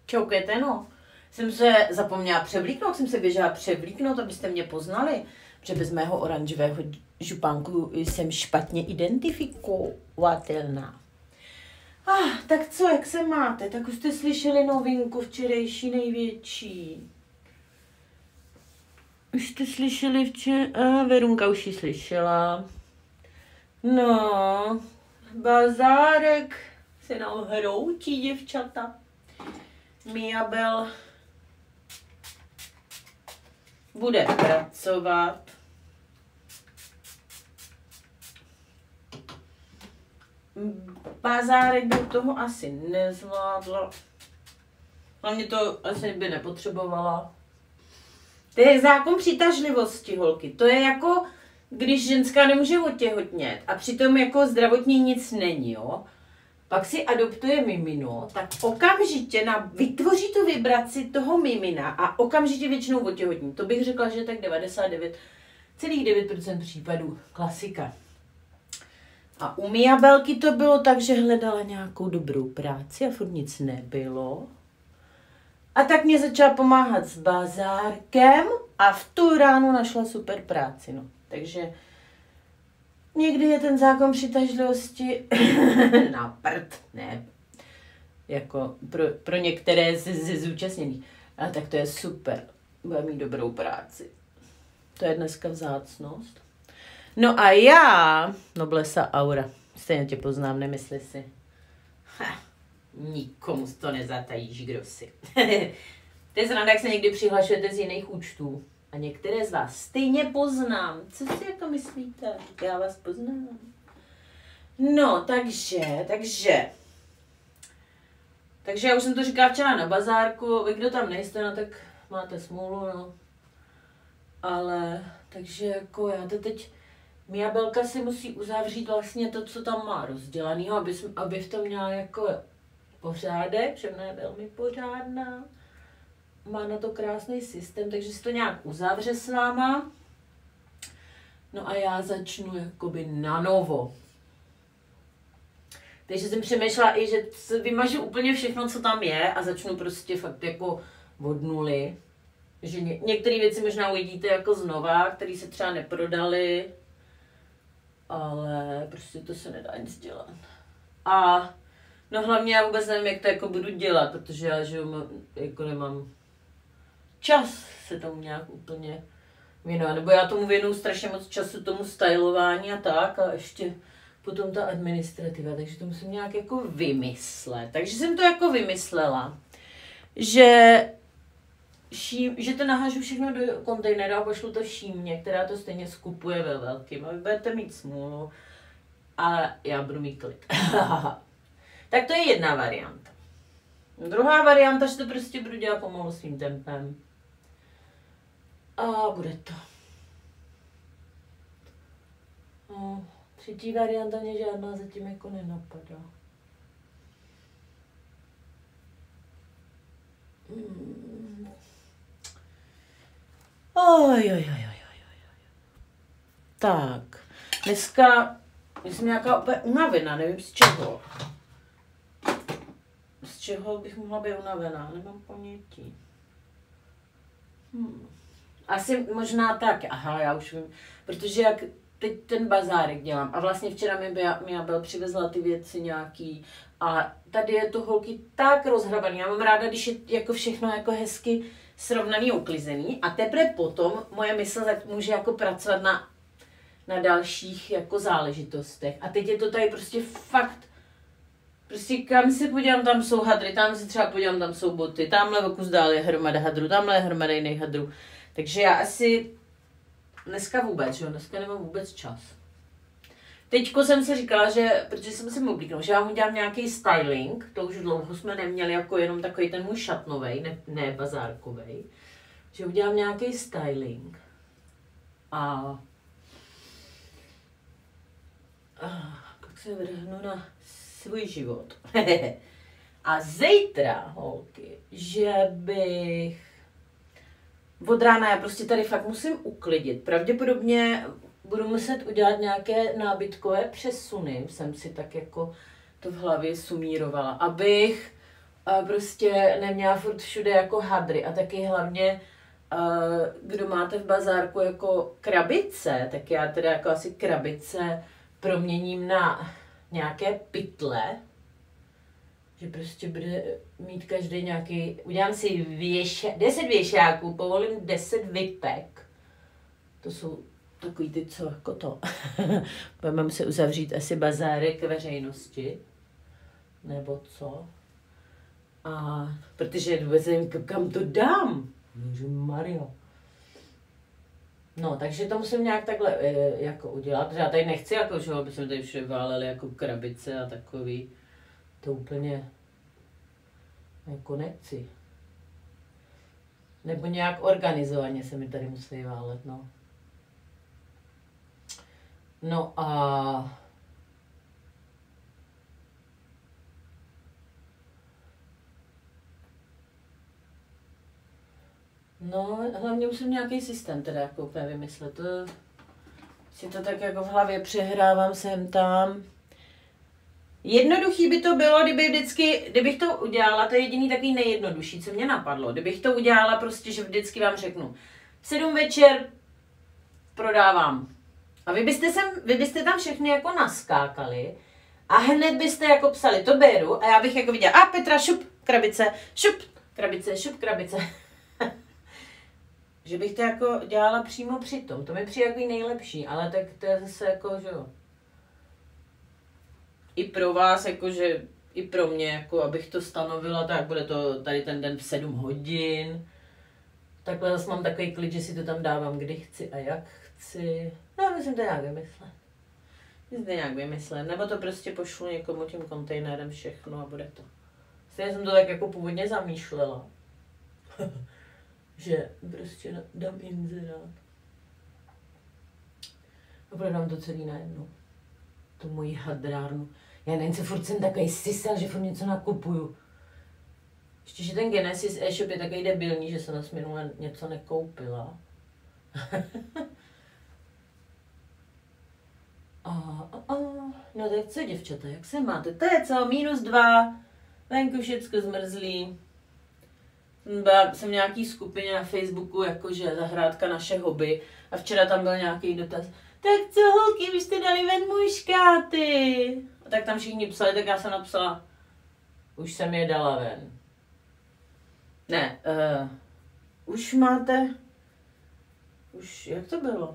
Čoukejte, no. Jsem se zapomněla převlíknout, jsem se běžela převlíknout, abyste mě poznali. Protože bez mého oranžového župánku jsem špatně identifikovatelná. Tak co, jak se máte? Tak už jste slyšeli novinku včerejší největší. Už jste slyšeli Verunka už ji slyšela. No, bazárek se nám hroutí, děvčata. Miabel bude pracovat. Bazárek by toho asi nezvládla. Hlavně to asi by nepotřebovala. To je zákon přitažlivosti, holky. To je jako, když ženská nemůže otěhotnět a přitom jako zdravotně nic není, jo. Pak si adoptuje mimino, tak okamžitě vytvoří tu vibraci toho mimina a okamžitě většinou otěhotní. To bych řekla, že je tak 99,9% případů klasika. A u Miabelky to bylo tak, že hledala nějakou dobrou práci a furt nic nebylo. A tak mě začala pomáhat s bazárkem a v tu ránu našla super práci. No. Takže někdy je ten zákon přitažlivosti na prd, ne, jako pro některé ze zúčastněných. Ale tak to je super, bude mít dobrou práci. To je dneska vzácnost. No a já, noblesa aura, stejně tě poznám, nemysli si. Nikomu to nezatajíš, kdo si. To je zrada, jak se někdy přihlašujete z jiných účtů. A některé z vás stejně poznám. Co si jako myslíte? Já vás poznám. No, takže já už jsem to říkala včera na bazárku. Vy, kdo tam nejste, no tak máte smůlu, no. Ale, takže jako já to teď... Miabelka si musí uzavřít vlastně to, co tam má rozdělanýho, aby v tom měla jako pořádek, že ona je velmi pořádná. Má na to krásný systém, takže si to nějak uzavře s náma. No a já začnu jakoby na novo. Takže jsem přemýšlela i, že vymažu úplně všechno, co tam je a začnu prostě fakt jako od nuly. Že některé věci možná uvidíte jako znova, které se třeba neprodaly, ale prostě to se nedá nic dělat. A no hlavně já vůbec nevím, jak to jako budu dělat, protože já že jako nemám čas se tomu nějak úplně věnovat. Nebo já tomu věnuju strašně moc času, tomu stylování a tak, a ještě potom ta administrativa, takže to musím nějak jako vymyslet. Takže jsem to jako vymyslela, že to nahážu všechno do kontejnera a pošlu to Šímě, která to stejně skupuje ve velkým. A vy budete mít smůlu a já budu mít klid. Tak to je jedna varianta. Druhá varianta, že to prostě budu dělat pomalu svým tempem. A bude to. No, třetí varianta mě žádná zatím jako nenapadá. Tak, dneska jsem nějaká úplně unavená, nevím z čeho. Z čeho bych mohla být unavená, nemám ponětí. Asi možná tak, aha, já už vím, protože jak teď ten bazárek dělám a vlastně včera mi Abel přivezla ty věci nějaký a tady je to holky tak rozhrabaný, já mám ráda, když je jako všechno jako hezky srovnaný, uklizený a teprve potom moje mysl může jako pracovat na dalších jako záležitostech a teď je to tady prostě fakt, prostě kam se podívám, tam jsou hadry, tam se třeba podívám, tam jsou boty, tamhle o kus dál je hromada hadru, tamhle je hromada jiných hadrů. Takže já asi dneska vůbec, že jo, dneska nemám vůbec čas. Teďko jsem si říkala, že, protože jsem si oblíknul, že já mu dělám nějaký styling, to už dlouho jsme neměli jako jenom takový ten můj šatnovej, ne bazárkovej, že udělám nějaký styling. A pak se vrhnu na svůj život. A zítra, holky, že bych od rána, já prostě tady fakt musím uklidit. Pravděpodobně budu muset udělat nějaké nábytkové přesuny, jsem si tak jako to v hlavě sumírovala, abych a prostě neměla furt všude jako hadry a taky hlavně kdo máte v bazárku jako krabice, tak já teda jako asi krabice proměním na nějaké pytle, že prostě bude mít každý nějaký, udělám si 10 věšáků, povolím 10 vypek, to jsou takový ty, co jako to, budeme se uzavřít asi bazárek veřejnosti, nebo co, a protože vůbec nevím, kam to dám. Mario. No, takže to musím nějak takhle jako udělat, protože já tady nechci, jako, že aby jsme tady všude váleli jako krabice a takový. To úplně jako nechci. Nebo nějak organizovaně se mi tady musí válet, no. No a... No, hlavně musím nějaký systém teda jako úplně vymyslet. To, si to tak jako v hlavě přehrávám sem tam. Jednoduchý by to bylo, kdybych to udělala, to je jediný takový nejjednodušší, co mě napadlo. Kdybych to udělala prostě, že vždycky vám řeknu, 7 večer prodávám. A vy byste tam všechny jako naskákali a hned byste jako psali, to beru a já bych jako viděla, a Petra, šup, krabice, šup, krabice, šup, krabice. Že bych to jako dělala přímo při tom. To mi přijde jako nejlepší, ale tak to je zase jako, že jo. I pro vás, jakože, i pro mě, jako abych to stanovila, tak bude to tady ten den v 7 hodin. Takhle zase mám takový klid, že si to tam dávám, kdy chci a jak chci. No, myslím to nějak vymyslet. Nebo to prostě pošlu někomu tím kontejnerem všechno a bude to. Stejně jsem to tak jako původně zamýšlela. Že prostě dám inzerát. A prodám to celý najednou. Tu moji hadrárnu. Já nevím, co furt jsem takový sisel, že furt něco nakupuju. Ještě, že ten Genesis e-shop je takový debilní, že jsem nás minule něco nekoupila. No tak co, děvčata, jak se máte? To je co, -2, venku všecko zmrzlý. Jsem v nějaký skupině na Facebooku, jakože zahrádka naše hobby. A včera tam byl nějaký dotaz. Tak co, holky, vy jste dali ven muškáty? A tak tam všichni psali, tak já jsem napsala. Už jsem je dala ven. Ne, už máte... Už, jak to bylo?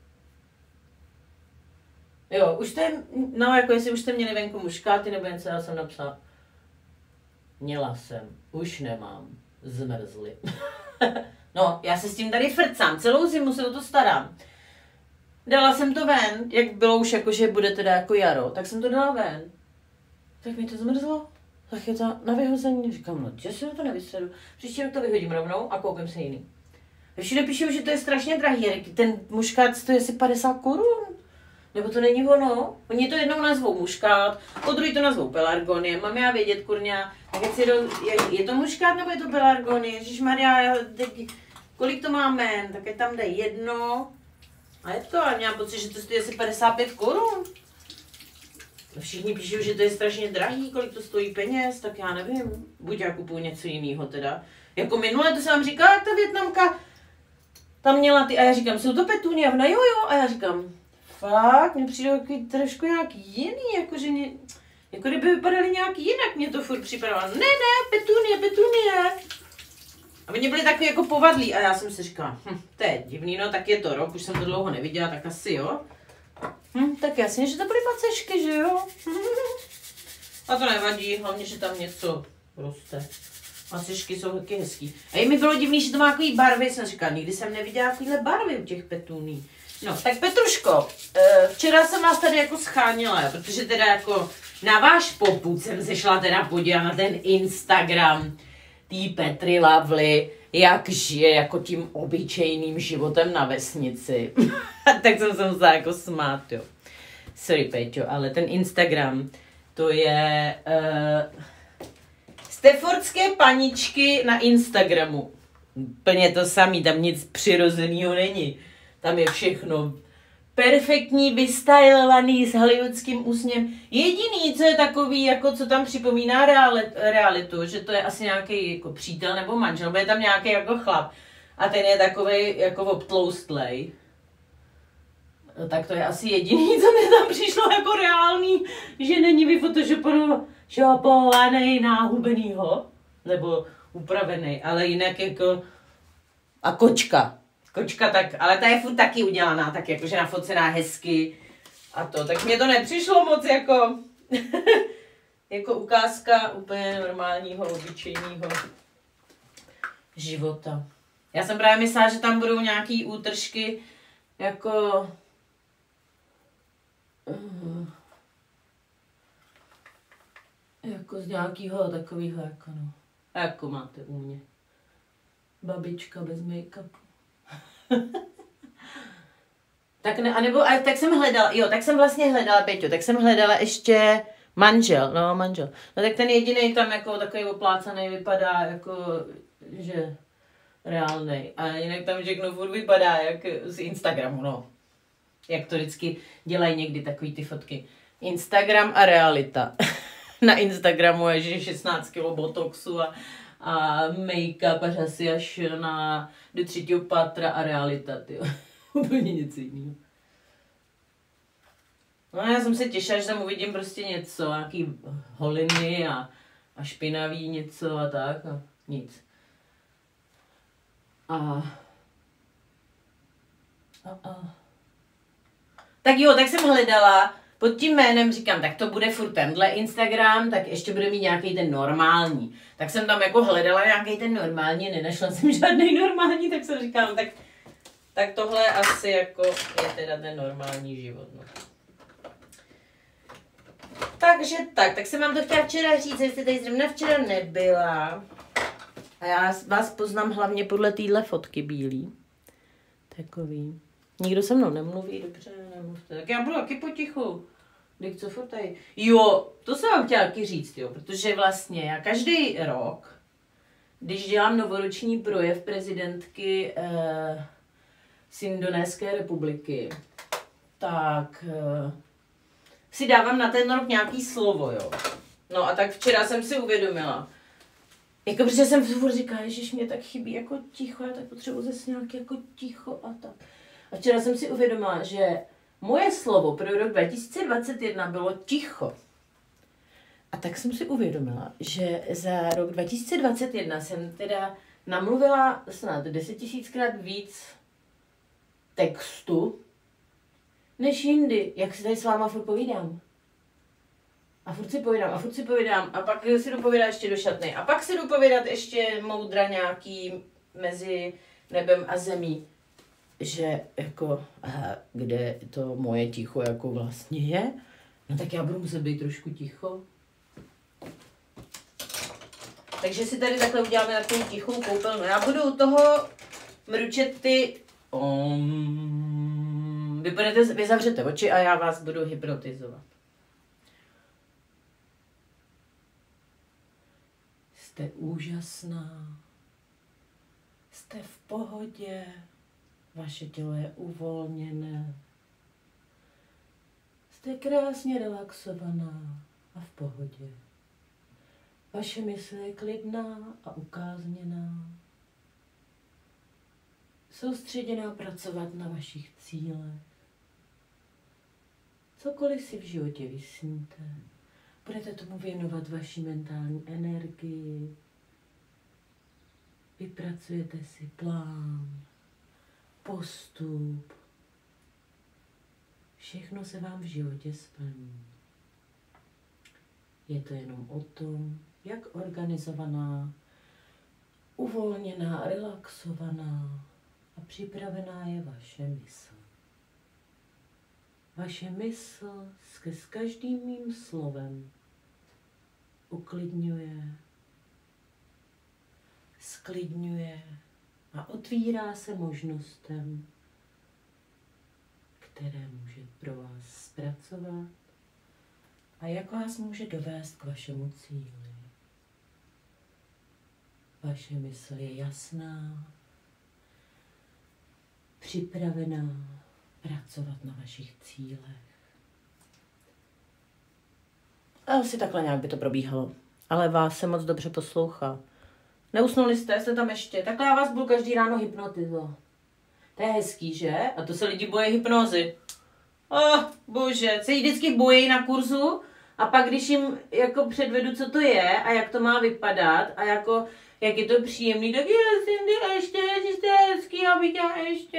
Jo, už jste, no jako jestli už jste měli venku muškáty nebo něco, já jsem napsala. Měla jsem, už nemám. Zmrzli. No, já se s tím tady frcám, celou zimu se o to starám. Dala jsem to ven, jak bylo už jako, že bude teda jako jaro, tak jsem to dala ven. Tak mi to zmrzlo, tak je to na vyhození. Říkám, no, že se to nevysvedu. Příští rok to vyhodím rovnou a koupím se jiný. Všude píšou, že to je strašně drahý, ten muškát stojí asi 50 korun. Nebo to není ono? Oni to jednou nazvou muškát, podruhý to nazvou pelargonie. Mám já vědět, kurňa, je to muškát nebo je to pelargonie? Ježišmarja, kolik to máme? Tak je tam jde jedno. A je to, ale měla pocit, že to stojí asi 55 korun. Všichni píšou, že to je strašně drahý, kolik to stojí peněz, tak já nevím. Buď já kupuju něco jiného teda. Jako minule to jsem vám říkala, jak ta Vietnamka tam měla ty, a já říkám, jsou to petunie? A ona jo, a já říkám, fakt, mně přijde trošku nějak jiný, jakože jako kdyby vypadaly nějak jinak, mě to furt připadalo. Ne, petunie. A oni byli takový jako povadlí a já jsem si říkala, to je divný, no tak je to rok, už jsem to dlouho neviděla, tak asi jo. Tak jasně, že to byly macešky, že jo? A to nevadí, hlavně, že tam něco roste. Macešky jsou taky hezký. A i mi bylo divný, že to má takový barvy, jsem říkala, nikdy jsem neviděla takovýhle barvy u těch petuní. No, tak Petruško, včera jsem vás tady jako scháněla, protože teda jako na váš popud jsem se šla teda podívat na ten Instagram tý Petry Lovely, jak žije jako tím obyčejným životem na vesnici. Tak jsem se musela jako smát, jo. Sorry, Peťo, ale ten Instagram, to je Stefordské paničky na Instagramu. Úplně to samý, tam nic přirozeného není. Tam je všechno perfektní, vystylovaný s hollywoodským úsměvem. Jediný, co je takový, jako co tam připomíná realitu, že to je asi nějaký jako přítel nebo manžel, nebo je tam nějaký jako chlap a ten je takovej jako obtloustlej. Tak to je asi jediný, co mi tam přišlo jako reálný, že není vyfotoshopovaný náhubenýho, nebo upravený, ale jinak jako... A kočka. Kočka tak, ale ta je furt taky udělaná, tak jakože nafocená hezky a to. Tak mně to nepřišlo moc jako... jako ukázka úplně normálního, obyčejného života. Já jsem právě myslela, že tam budou nějaký útržky jako... jako z nějakého takového, jako no. Jako máte u mě. Babička bez make-upu. Tak ne, anebo, tak jsem hledala, tak jsem vlastně hledala, Peťo, tak jsem hledala ještě manžel. No tak ten jediný tam jako takový oplácaný vypadá jako, že reálnej. A jinak tam všechno furt vypadá jak z Instagramu, no. Jak to vždycky dělají někdy takový ty fotky. Instagram a realita. Na Instagramu je, že 16 kg botoxu a make-up a řasy až do 3. patra a realita, tyjo. Úplně něco jiného. No já jsem se těšila, že tam uvidím prostě něco, nějaký holiny a špinavý něco a tak a nic. Tak jo, tak jsem hledala, pod tím jménem říkám, tak to bude furt tenhle Instagram, tak ještě bude mít nějaký ten normální. Tak jsem tam jako hledala nějaký ten normální, nenašla jsem žádný normální, tak jsem říkala, no tak tohle asi jako je teda ten normální život. No. Takže tak jsem vám to chtěla včera říct, jestli tady zrovna včera nebyla. A já vás poznám hlavně podle téhle fotky bílý. Takový. Nikdo se mnou nemluví, dobře, nemluvte. Tak já budu taky potichu. Když co furt tady. Jo, to jsem vám chtěla taky říct, jo, protože vlastně já každý rok, když dělám novoroční projev prezidentky z Indonéské republiky, tak si dávám na ten rok nějaký slovo, jo. No a tak včera jsem si uvědomila, jako protože jsem furt říkala, ježiš, mě tak chybí jako ticho, já tak potřebuji zase nějaký jako ticho a tak. A včera jsem si uvědomila, že moje slovo pro rok 2021 bylo ticho. A tak jsem si uvědomila, že za rok 2021 jsem teda namluvila snad 10 000krát víc textu, než jindy, jak si tady s váma furt povídám. A furt si povídám, a pak si jdu povídat ještě do šatny. A pak si jdu povídat ještě moudra nějaký mezi nebem a zemí. Že jako, kde to moje ticho jako vlastně je, no tak já budu muset být trošku ticho. Takže si tady takhle uděláme takovou tichou koupelnu. Já budu u toho mručet ty vy zavřete oči a já vás budu hypnotizovat. Jste úžasná. Jste v pohodě. Vaše tělo je uvolněné. Jste krásně relaxovaná a v pohodě. Vaše mysl je klidná a ukázněná. Soustředěná pracovat na vašich cílech. Cokoliv si v životě vysníte, budete tomu věnovat vaši mentální energii. Vypracujete si plán, postup. Všechno se vám v životě splní. Je to jenom o tom, jak organizovaná, uvolněná, relaxovaná a připravená je vaše mysl. Vaše mysl s každým mým slovem uklidňuje, sklidňuje a otvírá se možnostem, které může pro vás zpracovat a jak vás může dovést k vašemu cíli. Vaše mysl je jasná, připravená, pracovat na vašich cílech. Asi takhle nějak by to probíhalo. Ale vás se moc dobře poslouchá. Neusnuli jste tam ještě? Takhle já vás budu každý ráno hypnotizovat. To je hezký, že? A to se lidi bojí hypnózy. Bože, se jí vždycky bojí na kurzu a pak když jim jako předvedu, co to je a jak to má vypadat a jako, jak je to příjemný, tak ještě, jste hezký, abych já ještě,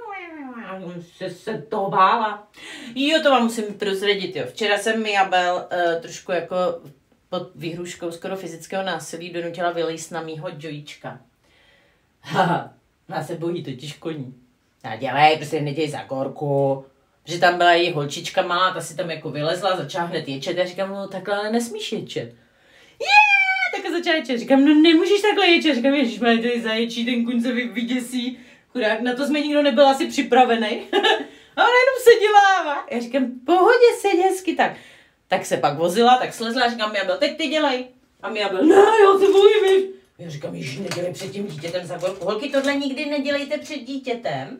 se toho bála. Jo, to vám musím prozradit, jo. Včera jsem Miabel trošku jako pod výhruškou skoro fyzického násilí donutila vylejst na mýho Joyčka. Haha, ona se bojí totiž koní. A dělej, prostě neděj za gorku. Že tam byla její holčička malá, ta si tam jako vylezla, začala hned ječet. Já říkám, no takhle ale nesmíš ječet. Tak začala ječet. Říkám, no nemůžeš takhle ječet. Říkám, ježišmaj, tady zaječí, ten kuň se vyděsí. Chudák, na to jsme nikdo nebyl asi připravený. A ona jenom seděla. Já říkám, pohodě, seď hezky tak. Tak se pak vozila, tak slezla, říkám, Miabel, teď ty dělej. A Miabel, ne, já se bojím. Já říkám, ježiš, nedělej před tím dítětem za gorku. Holky, tohle nikdy nedělejte před dítětem.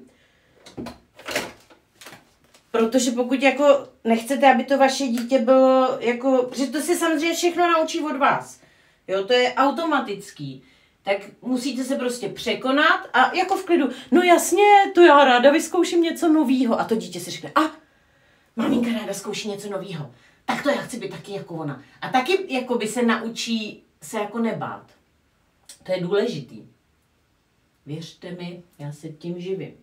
Protože pokud jako nechcete, aby to vaše dítě bylo jako, protože to se samozřejmě všechno naučí od vás. Jo, to je automatický. Tak musíte se prostě překonat a jako v klidu, no jasně, to já ráda vyzkouším něco novýho. A to dítě si řekne, maminka ráda zkouší něco novýho. Tak to já chci být taky jako ona. A taky jako by se naučí se jako nebát. To je důležitý. Věřte mi, já se tím živím.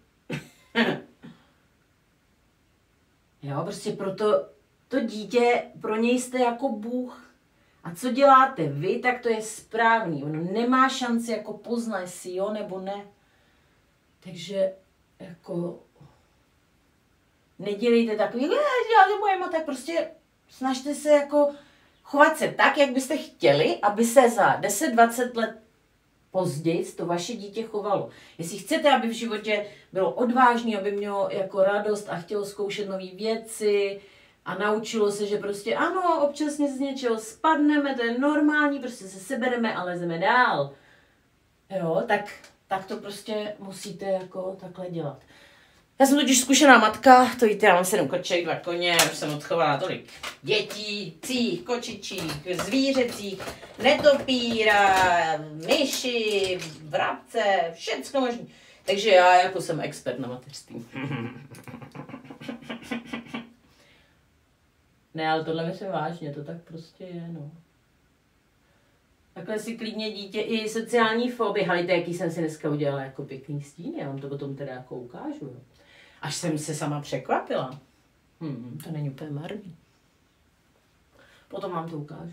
Jo, prostě proto to dítě, pro něj jste jako Bůh. A co děláte vy, tak to je správný. Ono nemá šanci jako poznat, jestli jo nebo ne. Takže jako nedělejte takový, děláte mojemu, tak prostě snažte se jako chovat se tak, jak byste chtěli, aby se za 10-20 let později to vaše dítě chovalo. Jestli chcete, aby v životě bylo odvážný, aby mělo jako radost a chtělo zkoušet nové věci a naučilo se, že prostě ano, občas z něčeho spadneme, to je normální, prostě se sebereme a lezeme dál. Jo, tak to prostě musíte jako takhle dělat. Já jsem totiž zkušená matka, to víte, já mám 7 koček, 2 koně, už jsem odchovala tolik dětí, cích, kočičích, zvířecích, netopíra, myši, vrabce, všecko možné. Takže já jako jsem expert na mateřství. Ne, ale tohle myslím vážně, to tak prostě je, no. Takhle si klidně dítě i sociální fobii, halíte, jaký jsem si dneska udělala jako pěkný stín, já vám to potom teda jako ukážu. Jo. Až jsem se sama překvapila. To není úplně marný. Potom vám to ukážu.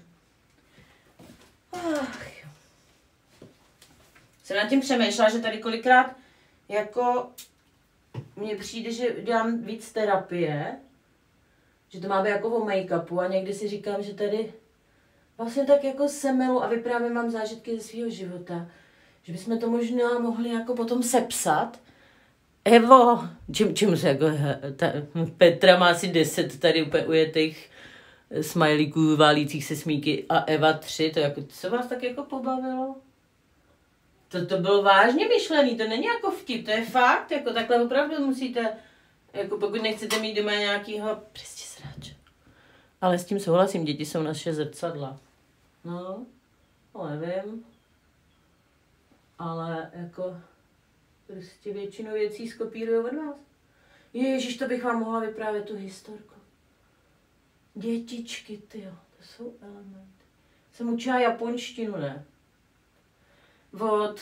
Ach jo. Jsem nad tím přemýšlela, že tady kolikrát jako mně přijde, že dělám víc terapie, že to má být jako o make-upu a někdy si říkám, že tady vlastně tak jako semelu a vyprávím mám zážitky ze svého života. Že bychom to možná mohli jako potom sepsat. Evo, čím se jako, Petra má asi 10 tady úplně ujetých smajlíků válících se smíky a Eva 3, to jako, co vás tak jako pobavilo? To bylo vážně myšlený, to není jako vtip, to je fakt, jako takhle opravdu musíte, jako pokud nechcete mít doma nějakýho přesně sráče. Ale s tím souhlasím, děti jsou naše zrcadla. No nevím, ale jako prostě většinu věcí skopíruju od vás. Ježiš, to bych vám mohla vyprávět tu historku. Dětičky, tyjo, to jsou elementy. Jsem učila japonštinu, ne? Od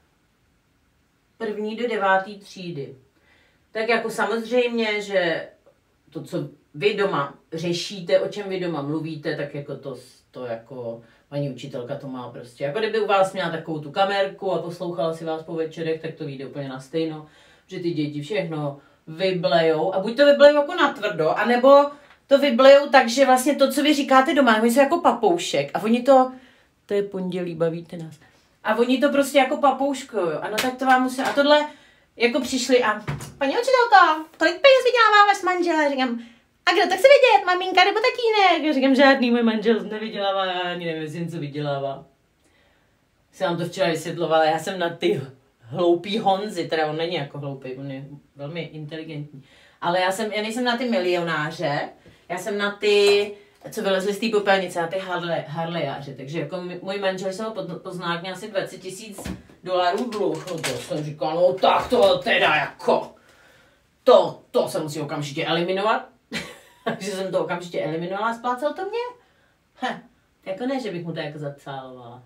1. do 9. třídy. Tak jako samozřejmě, že to, co vy doma řešíte, o čem vy doma mluvíte, tak jako to jako paní učitelka to má prostě. Jako kdyby u vás měla takovou tu kamerku a poslouchala si vás po večerech, tak to vyjde úplně na stejno, že ty děti všechno vyblejou a buď to vyblejou jako natvrdo, anebo to vyblejou tak, že vlastně to, co vy říkáte doma, oni jsou jako papoušek a oni to je pondělí, bavíte nás. A oni to prostě jako papouškujou. Ano, tak to vám musí. A tohle jako přišli a paní učitelko, kolik peněz vydělává váš manžel? Říkám, a kdo to chce vidět, maminka nebo tatínek? Říkám, žádný můj manžel nevydělává, já ani nevím, jestli co vydělává. Jsem vám to včera vysvětlovala, já jsem na ty hloupý Honzy, teda on není jako hloupý, on je velmi inteligentní. Ale já nejsem na ty milionáře, já jsem na ty, co vylezli z té popelnice, na ty harlejáře. Takže jako můj manžel se ho pozná mě asi $20,000 dluh. No to jsem říkal, no tak to teda jako, to se musí okamžitě eliminovat. Takže jsem to okamžitě eliminovala a splácel to mě. Jako ne, že bych mu to jako zacálovala.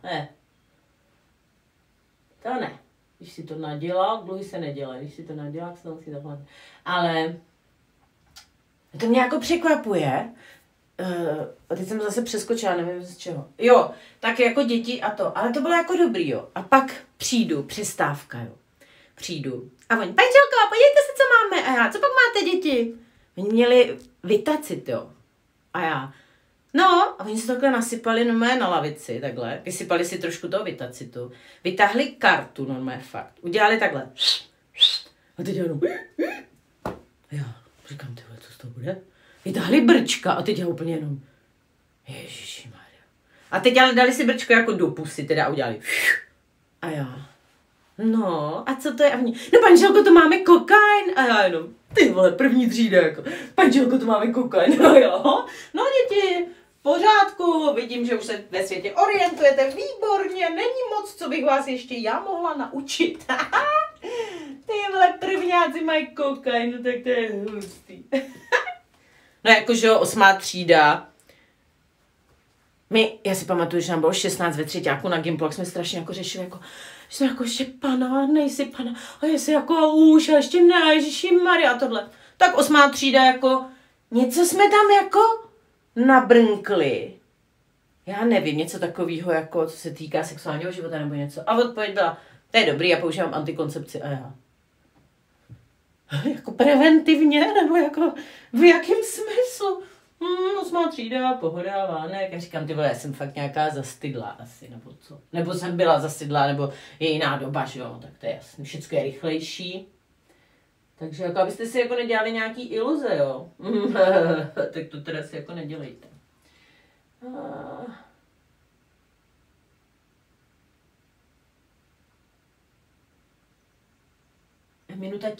To ne. Když si to nadělal, dluhy se nedělají. Když si to nadělal, se to musí zaplatit. Ale to mě jako překvapuje. A teď jsem zase přeskočila, nevím z čeho. Jo, tak jako děti a to. Ale to bylo jako dobrý, jo. A pak přijdu, přestávka, jo. Přijdu. A oni, Pančelko, podívejte se, co máme. A já, co pak máte, děti? Oni měli vytacit, jo. A já, no, a oni se takhle nasypali normálně na lavici, takhle. Vysypali si trošku toho vytacitu. Vytáhli kartu, normálně fakt. Udělali takhle. A teď jenom. A já říkám, tyhle, co z toho bude? Vytáhli brčka a teď já úplně jenom. Ježišimarja. A teď ale dali si brčko jako do pusy, teda udělali. A já. No, a co to je? A oni, no Pančelko, to máme kokain. A já jenom, ty vole, první třída, jako. Pančelko, to máme kokain. A jo. No děti, v pořádku, vidím, že už se ve světě orientujete výborně, není moc, co bych vás ještě já mohla naučit. Ty vole, prvňáci mají kokain, no tak to je hustý. No jakože jo, 8. třída. Já si pamatuju, že nám bylo 16 ve třeťáku na Gimplu, jak jsme strašně jako řešili, jako, že jsem jako ještě pana, nejsi pana, a jestli jako už, a ještě ne, Ježišimarja a tohle. Tak 8. třída jako, něco jsme tam jako nabrnkli. Já nevím, něco takového, jako, co se týká sexuálního života nebo něco. A odpověď byla, to je dobrý, já používám antikoncepci a já. Jako preventivně, nebo jako v jakém smyslu? 8. třída, pohoda, vánek. Já říkám, ty vole, já jsem fakt nějaká zastydlá asi, nebo co? Nebo jsem byla zastydlá, nebo je jiná doba, že jo? Tak to je jasný, všechno je rychlejší. Takže jako abyste si jako nedělali nějaký iluze, jo? Tak to teda si jako nedělejte. Minuta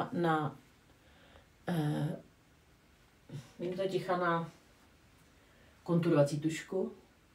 ticha na konturovací tušku.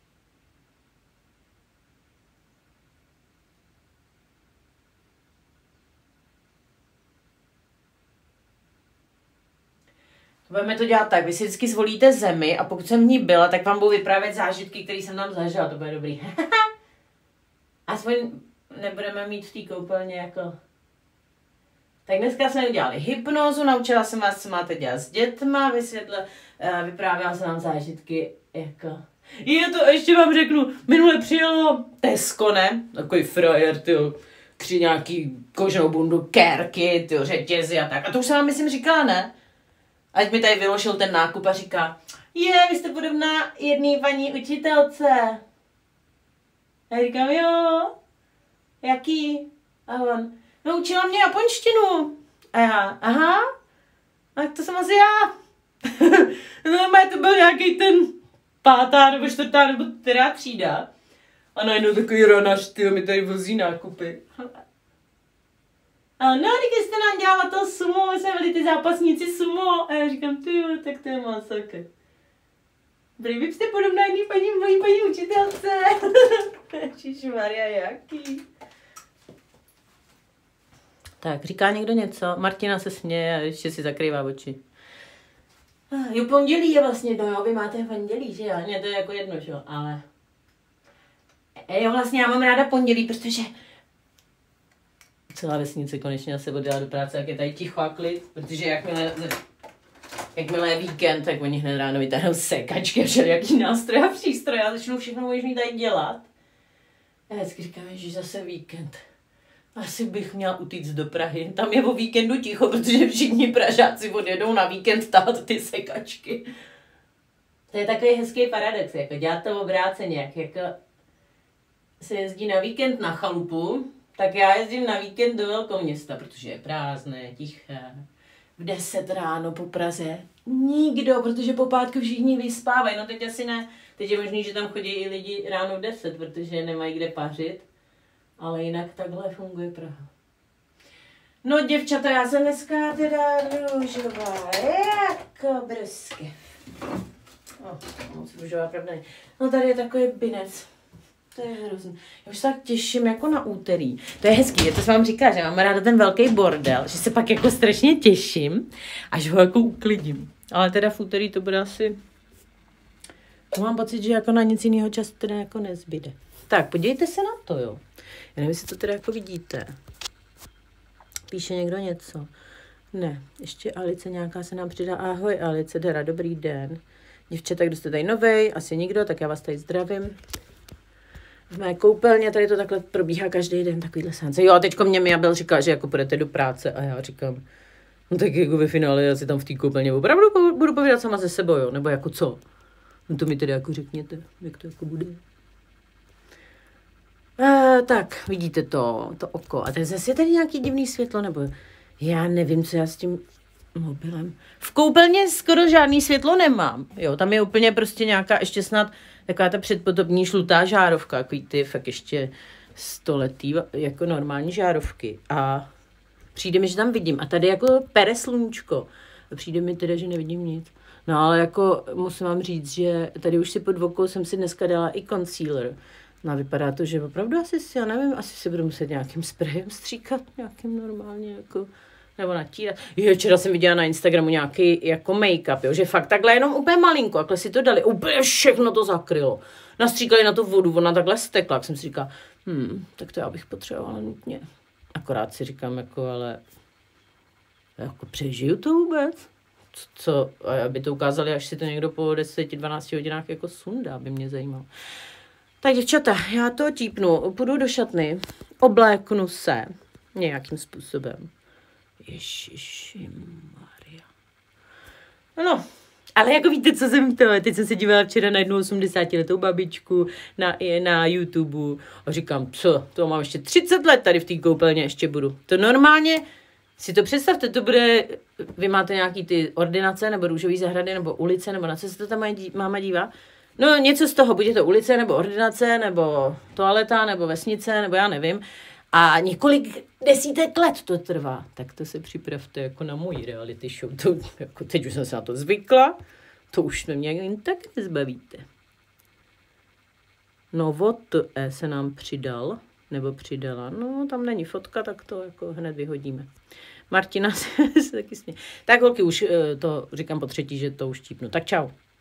Budeme to dělat tak, vy si vždycky zvolíte zemi a pokud jsem v ní byla, tak vám budu vyprávět zážitky, které jsem tam zažila, to bude dobrý. Aspoň nebudeme mít v té koupelně jako... Tak dneska jsme udělali hypnózu, naučila jsem vás, co máte dělat s dětma, vyprávěla jsem vám zážitky, jako... Je to, ještě vám řeknu, minule přijelo Tesco, ne? Takový frajer, tyjo, kři nějaký kožnou bundu, kérky, tyjo, řetězy a tak. A to už jsem vám, myslím, říkala, ne? Ať mi tady vyložil ten nákup a říká, vy jste podobná jedné paní učitelce. A já říkám, jo, jaký? A on... Naučila mě japonštinu. A já, aha, tak to jsem asi já. No, to byl nějaký ten 5. nebo 4. nebo 3. třída. A najednou takový ranař, tyjo, mi tady vozí nákupy. A no, když jste nám dělala to sumo, my jsme byli ty zápasníci sumo. A já říkám, tyjo, tak to je masakr. Prý vy jste podobná jedný mojí paní učitelce. Ježišmarja, jaký? Tak, říká někdo něco? Martina se směje a ještě si zakrývá oči. Jo, pondělí je vlastně, no jo, vy máte pondělí, že jo? Mně to je jako jedno, že jo, ale... Jo, vlastně já mám ráda pondělí, protože... Celá vesnice konečně se odjela do práce, jak je tady ticho a klid, protože jakmile je víkend, tak oni hned ráno vytáhnou sekačky a všelijaký nástroje a přístroje a začnou všechno možný tady dělat. Já vždycky říkám, že zase víkend. Asi bych měla utíct do Prahy. Tam je o víkendu ticho, protože všichni Pražáci odjedou na víkend tahat ty sekačky. To je takový hezký paradox, jako dělat to obráceně, jako se jezdí na víkend na chalupu, tak já jezdím na víkend do velkoměsta, protože je prázdné, tiché. V 10 ráno po Praze nikdo, protože po pátku všichni vyspávají. No teď asi ne. Teď je možný, že tam chodí i lidi ráno v 10, protože nemají kde pařit. Ale jinak takhle funguje Praha. No děvčata, já jsem dneska teda růžová, jako brusky. Moc růžová, pravda ne. No tady je takový binec. To je hrozný. Já už se tak těším jako na úterý. To je hezký, to jsem vám říkala, že mám ráda ten velký bordel, že se pak jako strašně těším, až ho jako uklidím. Ale teda v úterý to bude asi... To mám pocit, že jako na nic jiného času teda jako nezbyde. Tak, podívejte se na to, jo. Já nevím, jestli to teda jako vidíte. Píše někdo něco. Ne, ještě Alice nějaká se nám přidá. Ahoj Alice, Dera, dobrý den. Děvčata, kdo jste tady novej, asi nikdo, tak já vás tady zdravím. V mé koupelně tady to takhle probíhá každý den, takovýhle seance. Jo, a teďko mě byl říkal, že jako půjdete do práce a já říkám, no tak jako ve finále já si tam v té koupelně opravdu budu povídat sama ze sebou, jo, nebo jako co? No to mi tedy jako řekněte, jak to jako bude. Tak, vidíte to oko. A teď zase je tady nějaký divný světlo, nebo já nevím, co já s tím mobilem. V koupelně skoro žádný světlo nemám, jo, tam je úplně prostě nějaká ještě snad taková ta předpotopní žlutá žárovka, takový ty fakt ještě stoletý, jako normální žárovky. A přijde mi, že tam vidím. A tady jako pere sluníčko. A přijde mi teda, že nevidím nic. No ale jako musím vám říct, že tady už si pod vokou jsem si dneska dala i concealer. No a vypadá to, že opravdu asi, já nevím, asi si budu muset nějakým sprayem stříkat, nějakým normálně jako, nebo natírat. Jo, včera jsem viděla na Instagramu nějaký jako make-up, jo, že fakt takhle jenom úplně malinko, takhle si to dali, úplně všechno to zakrylo. Nastříkali na tu vodu, ona takhle stekla, tak jsem si říkala, tak to já bych potřebovala nutně. Akorát si říkám, jako, ale jako přežiju to vůbec? Co, aby to ukázali, až si to někdo po 10-12 hodinách jako sundá, by mě zajímalo. Tak děvčata, já to típnu, půjdu do šatny, obléknu se nějakým způsobem. Ježišimaria. No, ale jako víte, co jsem to, teď jsem se dívala včera na jednu 80letou babičku na YouTube a říkám, co, to mám ještě 30 let tady v té koupelně, ještě budu. To normálně, si to představte, to bude, vy máte nějaký ty ordinace, nebo růžový zahrady, nebo ulice, nebo na co se to tam máma dívá? No něco z toho, buď je to ulice, nebo ordinace, nebo toaleta, nebo vesnice, nebo já nevím. A několik desítek let to trvá. Tak to se připravte jako na moji reality show. To, jako teď už jsem se na to zvykla, to už mě jen tak nezbavíte. No vod se nám přidal, nebo přidala. No tam není fotka, tak to jako hned vyhodíme. Martina se taky směje. Tak holky, už to říkám po třetí, že to už típnu. Tak čau.